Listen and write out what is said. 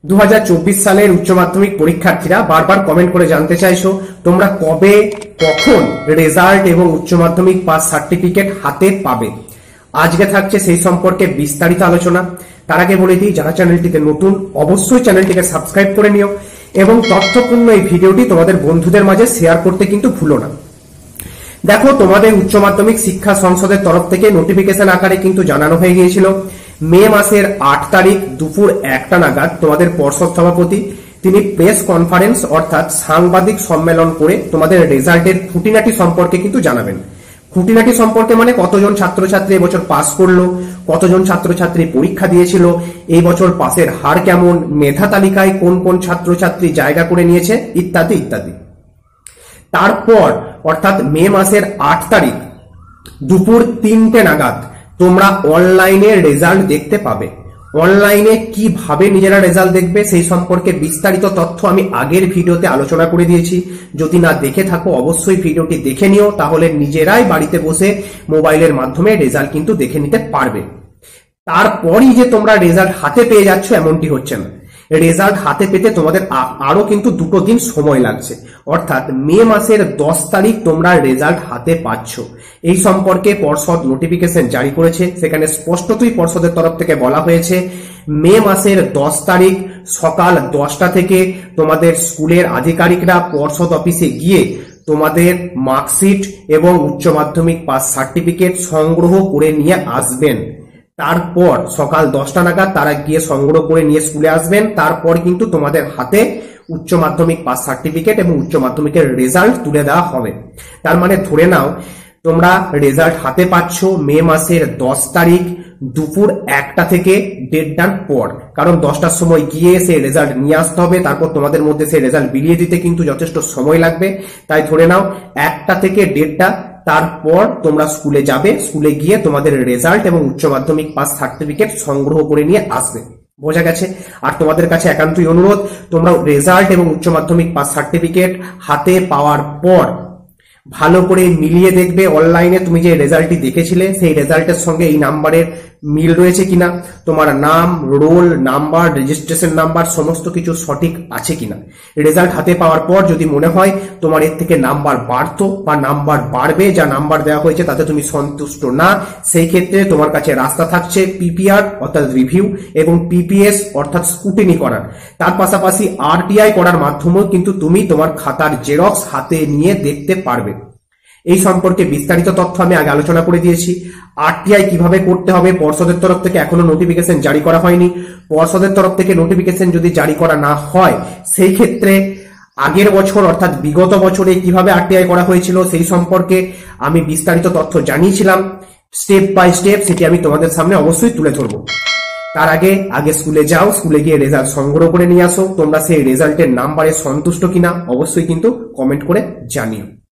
2024 সালের উচ্চ মাধ্যমিক পরীক্ষার্থীরা বারবার কমেন্ট করে জানতে চাইছো তোমরা কবে কখন রেজাল্ট এবং উচ্চ মাধ্যমিক পাস সার্টিফিকেট হাতে পাবে। আজকে থাকছে সেই সম্পর্কে বিস্তারিত আলোচনা। তার আগে বলে দিই, যারা চ্যানেলটিতে নতুন অবশ্যই চ্যানেলটিকে সাবস্ক্রাইব করে নিও এবং তথ্যপূর্ণ এই ভিডিওটি তোমাদের বন্ধুদের মাঝে শেয়ার করতে কিন্তু ভুলো না। দেখো, তোমাদের উচ্চ মাধ্যমিক শিক্ষা সংসদের তরফ থেকে নোটিফিকেশন আকারে কিন্তু জানানো হয়ে গিয়েছিল মে মাসের 8 তারিখ দুপুর 1টা নাগাদ তোমাদের পর্ষদ সভাপতি তিনি প্রেস কনফারেন্স অর্থাৎ সাংবাদিক সম্মেলন করে তোমাদের রেজাল্টের খুঁটিনাটি সম্পর্কে কিন্তু জানাবেন। খুঁটিনাটি সম্পর্কে মানে কতজন ছাত্রছাত্রী এবছর পাস করলো, কতজন ছাত্রছাত্রী পরীক্ষা দিয়েছিল, এই বছর পাসের হার কেমন, মেধা তালিকায় কোন কোন ছাত্রছাত্রী জায়গা করে নিয়েছে ইত্যাদি ইত্যাদি। তারপর অর্থাৎ মে মাসের 8 তারিখ দুপুর 3টে নাগাদ তোমরা অনলাইনে রেজাল্ট দেখতে পাবে। অনলাইনে কিভাবে নিজেরা রেজাল্ট দেখবে সেই সম্পর্কে বিস্তারিত তথ্য আমি আগের ভিডিওতে আলোচনা করে দিয়েছি। যদি না দেখে থাকো অবশ্যই ভিডিওটি দেখে নিও, তাহলে নিজেরাই বাড়িতে বসে মোবাইলের মাধ্যমে রেজাল্ট কিন্তু দেখে নিতে পারবে। তারপরই যে তোমরা রেজাল্ট হাতে পেয়ে যাচ্ছ এমনটি হচ্ছে না। রেজাল্ট হাতে পেতে তোমাদের আরো কিন্তু 2 দিন সময় লাগছে, অর্থাৎ মে মাসের 10 তারিখ তোমরা রেজাল্ট হাতে পাচ্ছ। এই সম্পর্কে পর্ষদ নোটিফিকেশন জারি করেছে, সেখানে স্পষ্টতই পর্ষদের তরফ থেকে বলা হয়েছে মে মাসের 10 তারিখ সকাল 10টা থেকে তোমাদের স্কুলের আধিকারিকরা পর্ষদ অফিসে গিয়ে তোমাদের মার্কশিট এবং উচ্চ মাধ্যমিক পাস সার্টিফিকেট সংগ্রহ করে নিয়ে আসবেন। তারপর সকাল 10টা নাগাদ তারা গিয়ে সংগ্রহ করে নিয়ে স্কুলে আসবেন। তারপর কিন্তু তোমাদের হাতে উচ্চ মাধ্যমিক পাস সার্টিফিকেট এবং উচ্চ মাধ্যমিকের রেজাল্ট তুলে দেওয়া হবে। তার মানে ধরে নাও তোমরা রেজাল্ট হাতে পাচ্ছ মে মাসের 10 তারিখ দুপুর 1টা থেকে 1:30টার পর, কারণ 10টার সময় গিয়ে সেই রেজাল্ট নিয়ে আসতে হবে। তারপর তোমাদের মধ্যে সেই রেজাল্ট বিলিয়ে দিতে কিন্তু যথেষ্ট সময় লাগবে। তাই ধরে নাও 1টা থেকে 1:30টা, তারপর তোমরা স্কুলে যাবে, স্কুলে গিয়ে তোমাদের রেজাল্ট এবং উচ্চ মাধ্যমিক পাস সার্টিফিকেট সংগ্রহ করে নিয়ে আসবে। বোঝা গেছে? আর তোমাদের কাছে একান্তই অনুরোধ, তোমরা রেজাল্ট এবং উচ্চ মাধ্যমিক পাস সার্টিফিকেট হাতে পাওয়ার পর ভালো করে মিলিয়ে দেখবে অনলাইনে তুমি যে রেজাল্টটি দেখেছিলে সেই রেজাল্টের সঙ্গে এই নাম্বারের মিল রয়েছে কিনা, তোমার নাম, রোল নাম্বার, রেজিস্ট্রেশন নাম্বার সমস্ত কিছু সঠিক আছে কিনা। রেজাল্ট হাতে পাওয়ার পর যদি মনে হয় তোমার এর থেকে নাম্বার বাড়তো বা নাম্বার বাড়বে, যা নাম্বার দেওয়া হয়েছে তাতে তুমি সন্তুষ্ট না, সেই ক্ষেত্রে তোমার কাছে রাস্তা থাকছে পিপিআর অর্থাৎ রিভিউ এবং পিপিএস অর্থাৎ স্কুটিনি করার। তার পাশাপাশি আরটিআই করার মাধ্যমেও কিন্তু তুমি তোমার খাতার জেরক্স হাতে নিয়ে দেখতে পারবে। এই সম্পর্কে বিস্তারিত তথ্য আমি আগে আলোচনা করে দিয়েছি। আরটিআই কিভাবে করতে হবে পর্ষদের তরফ থেকে এখনো নোটিফিকেশন জারি করা হয়নি। পর্ষদের তরফ থেকে নোটিফিকেশন যদি জারি করা না হয় সেই ক্ষেত্রে আগের বছর অর্থাৎ বিগত বছরে কিভাবে আরটিআই করা হয়েছিল সেই সম্পর্কে আমি বিস্তারিত তথ্য জানিয়েছিলাম স্টেপ বাই স্টেপ, সেটি আমি তোমাদের সামনে অবশ্যই তুলে ধরবো। তার আগে স্কুলে যাও, স্কুলে গিয়ে রেজাল্ট সংগ্রহ করে নিয়ে আসো। তোমরা সেই রেজাল্টের নাম্বারে সন্তুষ্ট কিনা অবশ্যই কিন্তু কমেন্ট করে জানিও।